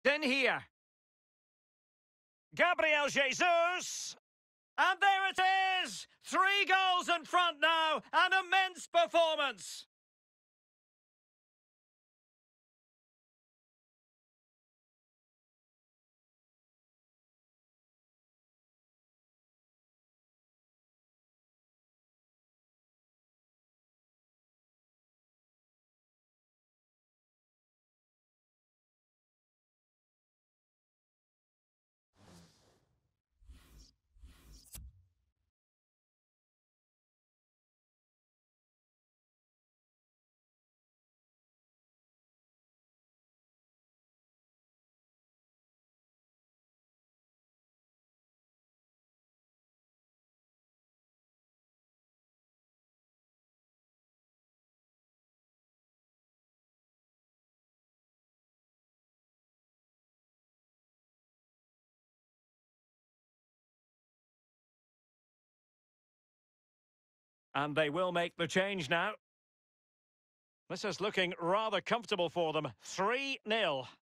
In here. Gabriel Jesus. And there it is! 3 goals in front now. An immense performance. And they will make the change now. This is looking rather comfortable for them. 3-0.